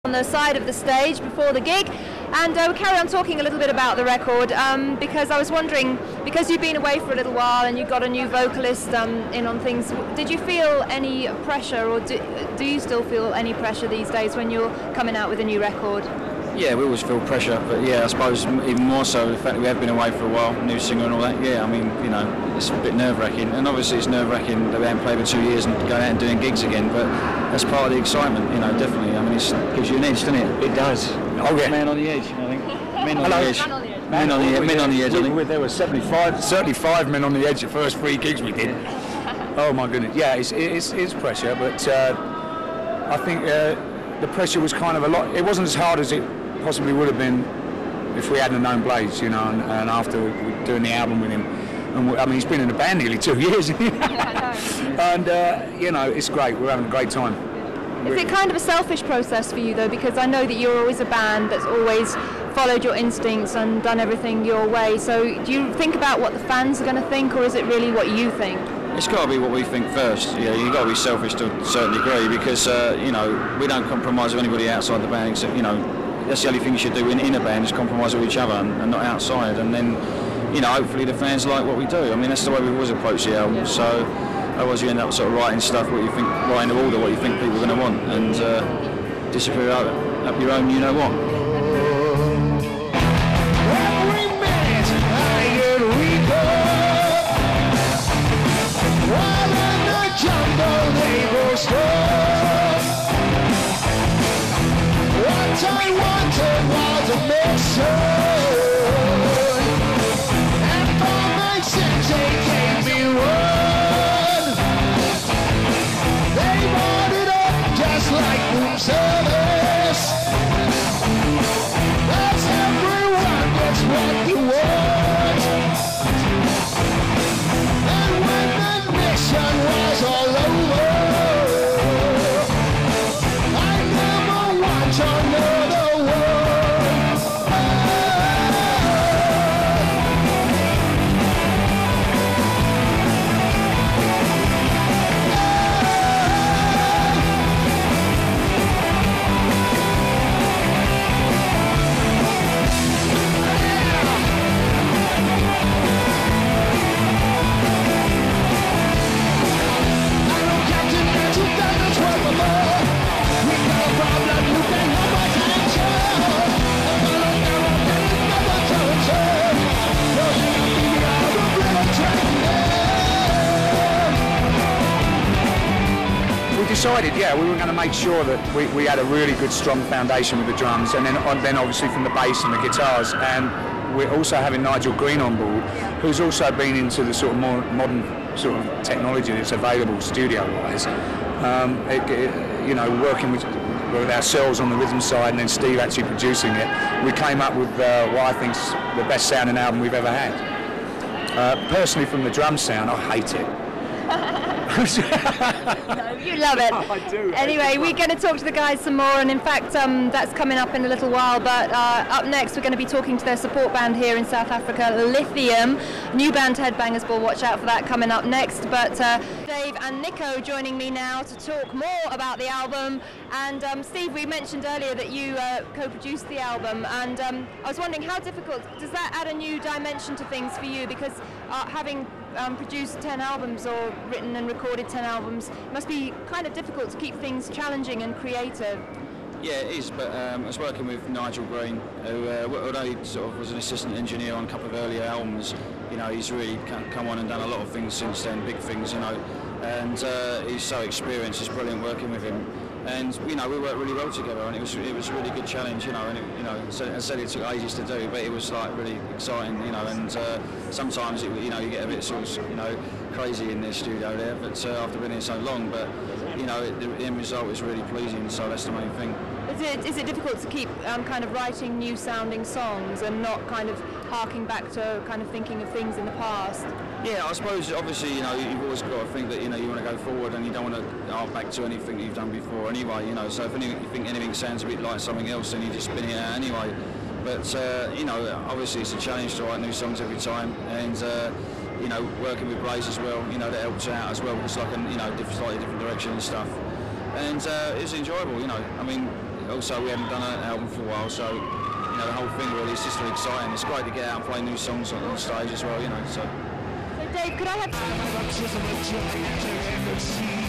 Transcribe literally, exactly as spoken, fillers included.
on the side of the stage before the gig, and uh, we'll carry on talking a little bit about the record um, because I was wondering, because you've been away for a little while and you've got a new vocalist um, in on things, did you feel any pressure, or do, do you still feel any pressure these days when you're coming out with a new record? Yeah, we always feel pressure, but yeah, I suppose even more so the fact that we have been away for a while, new singer and all that. Yeah, I mean, you know, it's a bit nerve-wracking, and obviously it's nerve-wracking that we haven't played for two years and going out and doing gigs again. But that's part of the excitement, you know. Definitely. I mean, it gives you an edge, doesn't it? It does. Oh yeah. Man on the edge, I think. Men on Hello. the edge. Man on the edge. Men on the edge. Men on the edge. I think. There were seventy-five, certainly five men on the edge the first three gigs we did. Oh my goodness. Yeah, it's it's, it's pressure, but uh, I think uh, the pressure was kind of a lot. It wasn't as hard as it possibly would have been if we hadn't known Blaze, you know, and, and after we were doing the album with him. And we, I mean, he's been in the band nearly two years. And, uh, you know, it's great. We're having a great time. Is it kind of a selfish process for you, though? Because I know that you're always a band that's always followed your instincts and done everything your way. So do you think about what the fans are going to think, or is it really what you think? It's got to be what we think first. Yeah, you've got to be selfish to a certain degree because, uh, you know, we don't compromise with anybody outside the band except, you know, that's the only thing you should do in, in a band is compromise with each other and, and not outside, and then, you know, hopefully the fans like what we do. I mean, that's the way we've always approached the album. So otherwise you end up sort of writing stuff what you think, writing the order what you think people are going to want, and uh, disappear up, up your own you know what. Every minute I get weaker, while in the jungle they go slow. What I wanted was a mission, and for my sins they gave me one. They bought it up just like room service. That's everyone gets what you want. And when the mission was all over, another one. I know Captain Man two thousand twelve or more. We got a problem, you can have my attention. If I look down, then it's never turn. No, you can be out of real training. We decided, yeah, we were going to make sure that we, we had a really good, strong foundation with the drums, and then then obviously from the bass and the guitars, and we're also having Nigel Green on board, who's also been into the sort of more modern sort of technology that's available studio-wise. Um, it, it, you know, working with, with ourselves on the rhythm side, and then Steve actually producing it, we came up with uh, what I think's the best sounding album we've ever had. Uh, personally, from the drum sound, I hate it. No, you love it. I do. Anyway, we're going to talk to the guys some more, and in fact um, that's coming up in a little while, but uh, up next we're going to be talking to their support band here in South Africa, Lithium. New band Headbangers Ball, watch out for that coming up next. But uh, Dave and Nico joining me now to talk more about the album. And um, Steve, we mentioned earlier that you uh, co-produced the album, and um, I was wondering how difficult, does that add a new dimension to things for you? Because uh, having um, produced ten albums or written and recorded ten albums, it must be kind of difficult to keep things challenging and creative. Yeah, it is, but um, I was working with Nigel Green, who, uh, although he sort of was an assistant engineer on a couple of earlier albums, you know, he's really come on and done a lot of things since then, big things, you know, and uh, he's so experienced, it's brilliant working with him. And you know, we worked really well together, and it was it was a really good challenge, you know. And it, you know, so, as I said, it took ages to do, but it was like really exciting, you know. And uh, sometimes, it, you know, you get a bit sort of, you know, crazy in the studio there, but uh, after being here so long, but you know, it, the end result is really pleasing. So that's the main thing. Is it is it difficult to keep um, kind of writing new sounding songs and not kind of harking back to kind of thinking of things in the past? Yeah, I suppose obviously, you know, you've always got to think that, you know, you want to go forward and you don't want to hark back to anything that you've done before anyway, you know. So if anything, you think anything sounds a bit like something else, then you just spin it out anyway. But uh, you know, obviously it's a challenge to write new songs every time, and uh, you know, working with Blaze as well, you know, that helps out as well. It's like a, you know, different, slightly different direction and stuff. And uh, it's enjoyable, you know. I mean, also we haven't done an album for a while, so you know the whole thing really is just really exciting. It's great to get out and play new songs on, on stage as well, you know. So. So Dave, could I have?